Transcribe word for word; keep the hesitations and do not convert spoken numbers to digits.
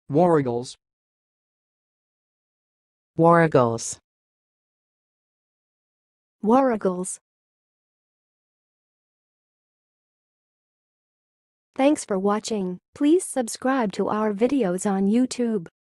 Warrigals. Warrigals. Warrigals. Thanks for watching. Please subscribe to our videos on YouTube.